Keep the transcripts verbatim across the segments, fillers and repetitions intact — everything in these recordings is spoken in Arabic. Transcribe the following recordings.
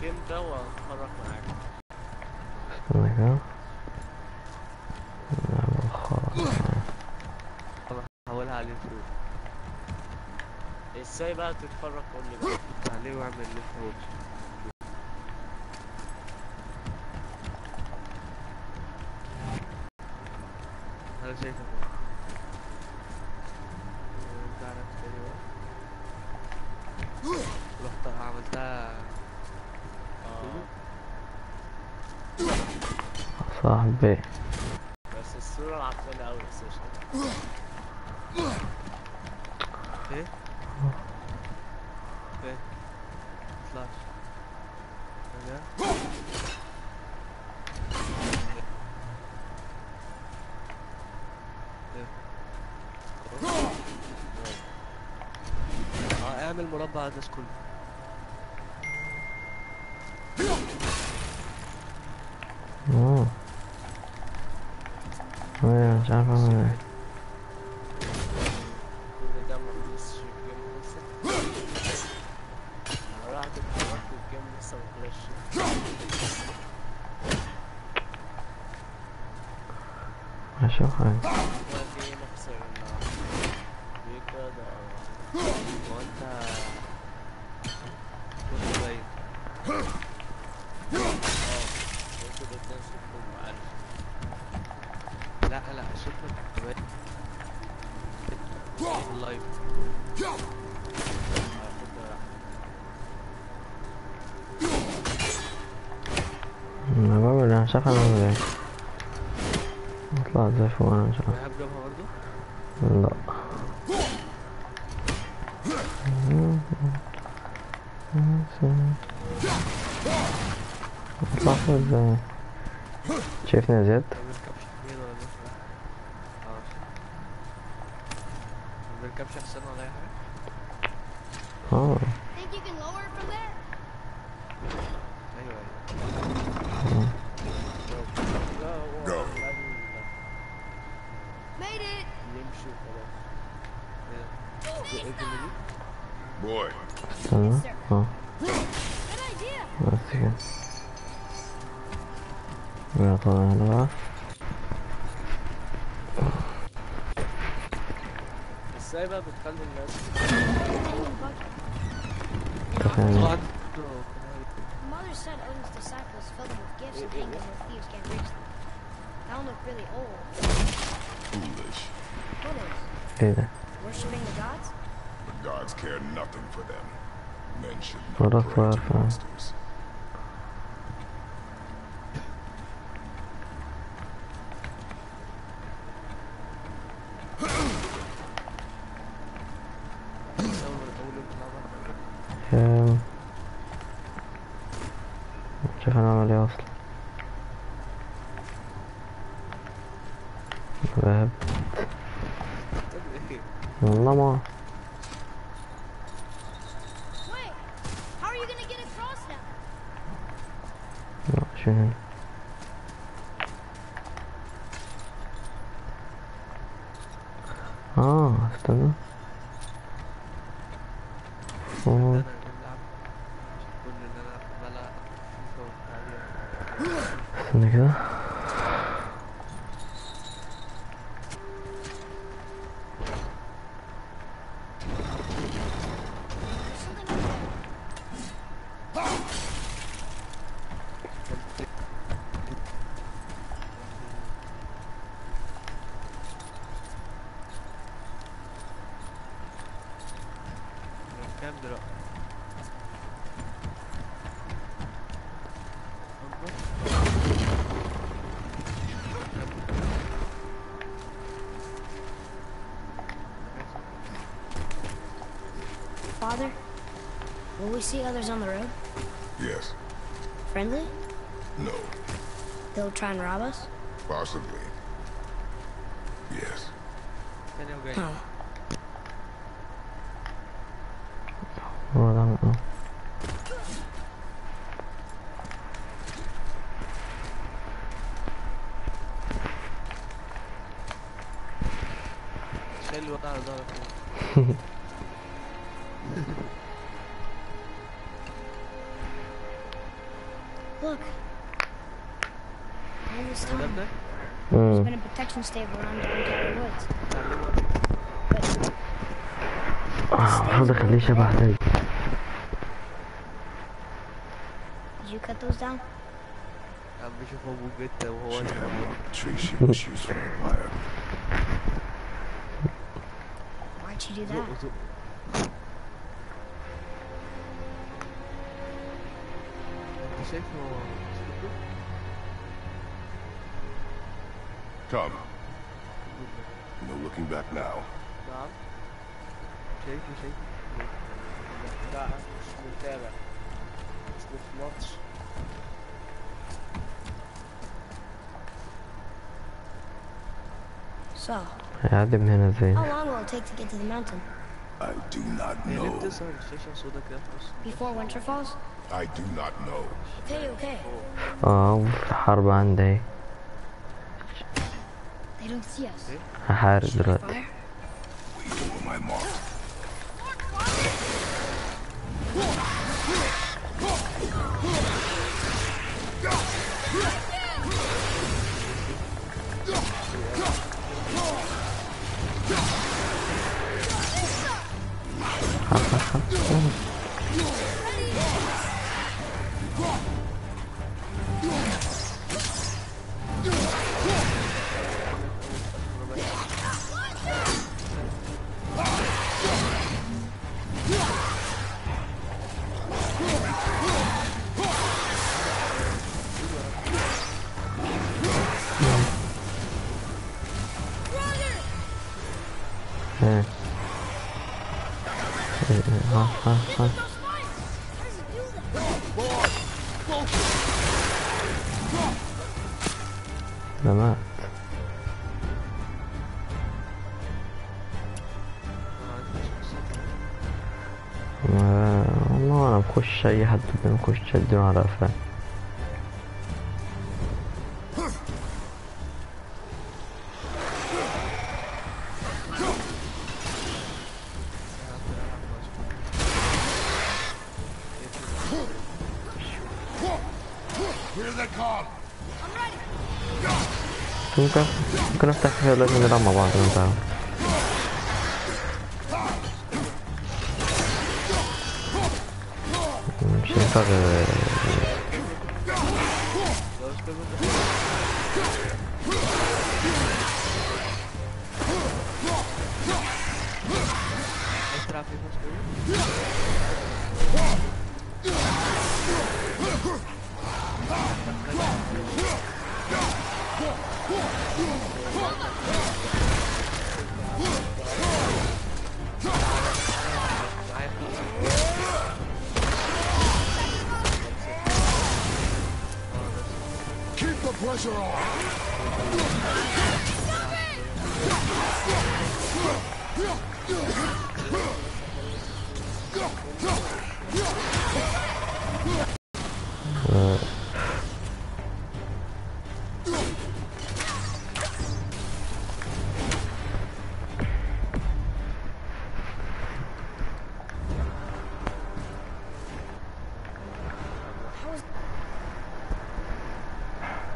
الجيم ده واتفرج معاك. استنى كده. لا خلاص. انا هحولها على اليوتيوب. ازاي بقى تتفرج؟ قول لي بقى عليه واعمل اللي انت قلته. انا شايفه كده. ارجع لك تاني بقى. رحت عملتها. اه صاحبي بس الصورة عطلانة اوي بس قشطة. ايه؟ ايه؟ مطلعش. ايه ده؟ ايه؟ اه اعمل مربع على الناس كله. اه ايه مش عارف اعمل ايه. كل ده مخلصش الجيم لسه. انا رحت اتحركت والجيم لسه مخلصش. هشوف حاجة. دلوقتي نخسر النهاردة. ليه كده؟ هو انت كنت باين. اه ممكن الاتنين صوتكم ألف. لا لا صوتك كنت باين في اللايف. اه خد راحتك. انا بعمل ايه مش عارف اعمل ايه. اطلع زي فوق انا مش عارف. وإيهاب جابها برضه؟ لا اطلع فوق ازاي. شايفني يا زياد؟ ما بيركبش حميد ولا بيركب؟ اه شايف. ما بيركبش حسين ولا أي حاجة؟ اه Think you can lower it from there? أيوه أيوه. لا هو لازم Made it! يمشي وخلاص. ايه ده؟ ايه الجملة دي؟ Boy, استنى اه Good idea! بس كده. يلا طبعا هنا بقى. ازاي بقى بتخلي الناس تخيل طبعا Mother said Odin's disciples filled them with gifts and hanged them where thieves can't reach them. That one looked really old. foolish. What is? ايه ده؟ Worshipping the gods? The gods care nothing for them. Men should not What a pray to far- monsters. أم، شوف انا اعمل ايه اصلا. بهب والله ما Wait! How are you gonna get across now? لا شو هنا. اه استنى أوه. استنى كده. There's something up there. كام دلوقتي؟ Father, will we see others on the road? Yes. Friendly? No. They'll try and rob us? Possibly. Yes. تاني وجاي. Oh. هو ده اه شايل الوضع على ظهرك. Look. All this ده time, ابنك؟ there's امم been a protection stable around downtown woods. تعلمه But المفروض اخليه شبه ده. did you cut those down? عم بيشوف ابوه جته وهو She صغير. had one tree she was used for a fire. Why'd you do زق that? زق. انت شايف هو اسلوبه؟ Come. No looking back now. نعم. شايفه شايفه. لا مش متابع، مش في ماتش. So, هيعدي من هنا ازاي؟ how long will it take to get to the mountain? I do not هي ليه know. بتظهر الشاشة سودا كده في نص؟ Before winter falls? I do not know. Okay, okay. اه في حرب عندي اهي. They don't see us. هحارب Should I دلوقتي. fire? Wait over my mark. ايه. ايه، ها ها ها. ده مات. ما- والله انا بخش اي حد بنخش اديله على قفاه. Here they come. ممكن ممكن افتح فيها لازم نلعب مع بعض لو انت عاوز. مش هينفع غير Keep the pressure on.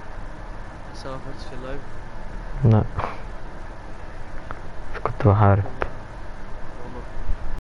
لسه ما فاتش في اللايف. لا كنت بحارب.